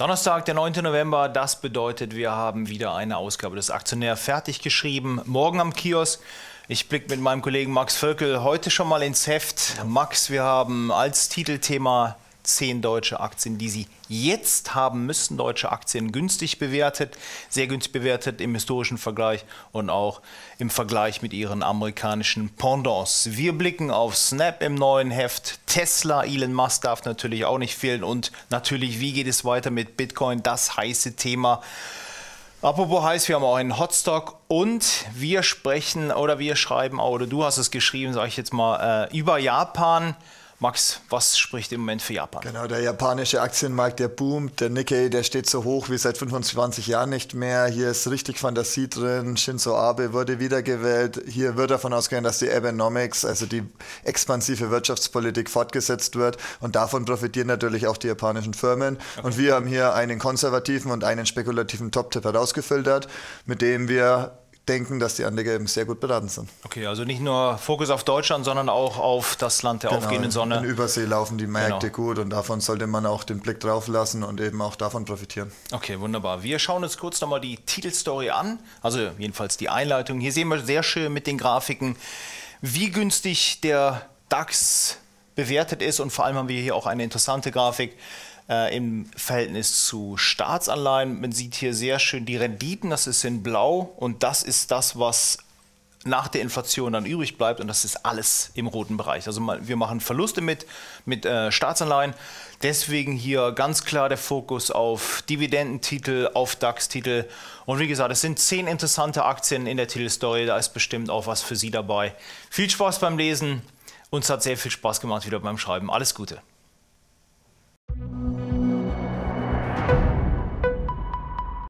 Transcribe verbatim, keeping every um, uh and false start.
Donnerstag, der neunte November, das bedeutet, wir haben wieder eine Ausgabe des Aktionär fertig geschrieben. Morgen am Kiosk. Ich blicke mit meinem Kollegen Max Völkel heute schon mal ins Heft. Max, wir haben als Titelthema zehn deutsche Aktien, die Sie jetzt haben müssen. Deutsche Aktien günstig bewertet, sehr günstig bewertet im historischen Vergleich und auch im Vergleich mit ihren amerikanischen Pendants. Wir blicken auf Snap im neuen Heft, Tesla, Elon Musk darf natürlich auch nicht fehlen und natürlich, wie geht es weiter mit Bitcoin, das heiße Thema. Apropos heiß, wir haben auch einen Hotstock und wir sprechen oder wir schreiben, oder du hast es geschrieben, sage ich jetzt mal, äh, über Japan. Max, was spricht im Moment für Japan? Genau, der japanische Aktienmarkt, der boomt. Der Nikkei, der steht so hoch wie seit fünfundzwanzig Jahren nicht mehr. Hier ist richtig Fantasie drin. Shinzo Abe wurde wiedergewählt. Hier wird davon ausgehen, dass die Abenomics, also die expansive Wirtschaftspolitik, fortgesetzt wird. Und davon profitieren natürlich auch die japanischen Firmen. Okay. Und wir haben hier einen konservativen und einen spekulativen Top-Tipp herausgefiltert, mit dem wir denken, dass die Anleger eben sehr gut beraten sind. Okay, also nicht nur Fokus auf Deutschland, sondern auch auf das Land der genau, aufgehenden Sonne. In Übersee laufen die Märkte genau. gut und davon sollte man auch den Blick drauf lassen und eben auch davon profitieren. Okay, wunderbar. Wir schauen uns kurz nochmal die Titelstory an, also jedenfalls die Einleitung. Hier sehen wir sehr schön mit den Grafiken, wie günstig der DAX bewertet ist und vor allem haben wir hier auch eine interessante Grafik im Verhältnis zu Staatsanleihen. Man sieht hier sehr schön die Renditen, das ist in Blau und das ist das, was nach der Inflation dann übrig bleibt und das ist alles im roten Bereich. Also wir machen Verluste mit, mit äh, Staatsanleihen, deswegen hier ganz klar der Fokus auf Dividendentitel, auf DAX-Titel und wie gesagt, es sind zehn interessante Aktien in der Titelstory, da ist bestimmt auch was für Sie dabei. Viel Spaß beim Lesen, uns hat sehr viel Spaß gemacht wieder beim Schreiben, alles Gute.